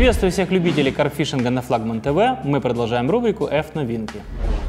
Приветствую всех любителей карпфишинга на Флагман ТВ. Мы продолжаем рубрику F-новинки.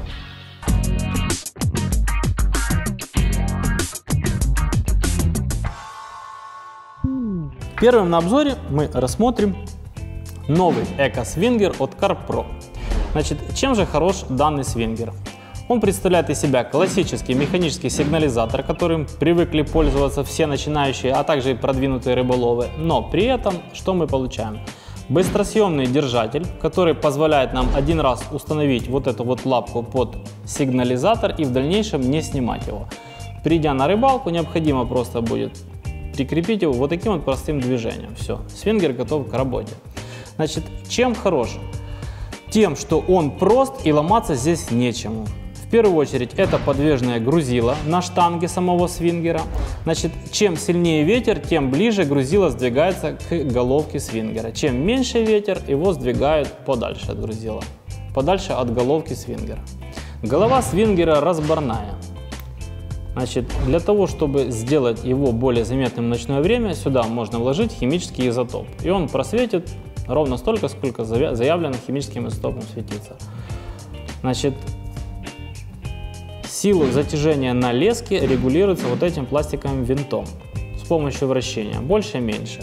Первым на обзоре мы рассмотрим новый эко-свингер от CarpPro. Значит, чем же хорош данный свингер? Он представляет из себя классический механический сигнализатор, которым привыкли пользоваться все начинающие, а также и продвинутые рыболовы. Но при этом что мы получаем? Быстросъемный держатель, который позволяет нам один раз установить вот эту вот лапку под сигнализатор и в дальнейшем не снимать его. Придя на рыбалку, необходимо просто будет прикрепить его вот таким вот простым движением. Все, свингер готов к работе. Значит, чем хорош? Тем, что он прост и ломаться здесь нечему. В первую очередь это подвижное грузило на штанге самого свингера. Значит, чем сильнее ветер, тем ближе грузило сдвигается к головке свингера. Чем меньше ветер, его сдвигают подальше от грузила, подальше от головки свингера. Голова свингера разборная. Значит, для того, чтобы сделать его более заметным в ночное время, сюда можно вложить химический изотоп. И он просветит ровно столько, сколько заявлено химическим изотопом светиться. Значит, силу затяжения на леске регулируется вот этим пластиковым винтом с помощью вращения, больше и меньше.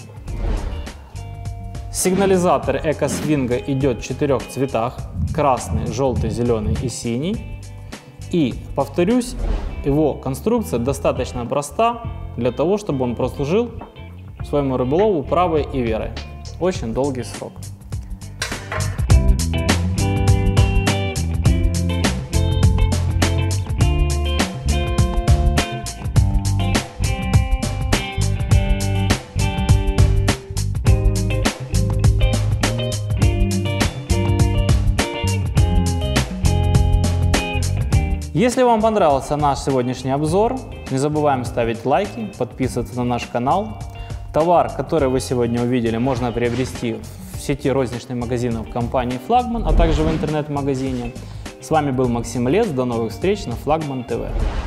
Сигнализатор эко-свинга идет в 4 цветах: красный, желтый, зеленый и синий. И, повторюсь, его конструкция достаточно проста для того, чтобы он прослужил своему рыболову правой и верой очень долгий срок. Если вам понравился наш сегодняшний обзор, не забываем ставить лайки, подписываться на наш канал. Товар, который вы сегодня увидели, можно приобрести в сети розничных магазинов компании Флагман, а также в интернет-магазине. С вами был Максим Лес. До новых встреч на Флагман ТВ.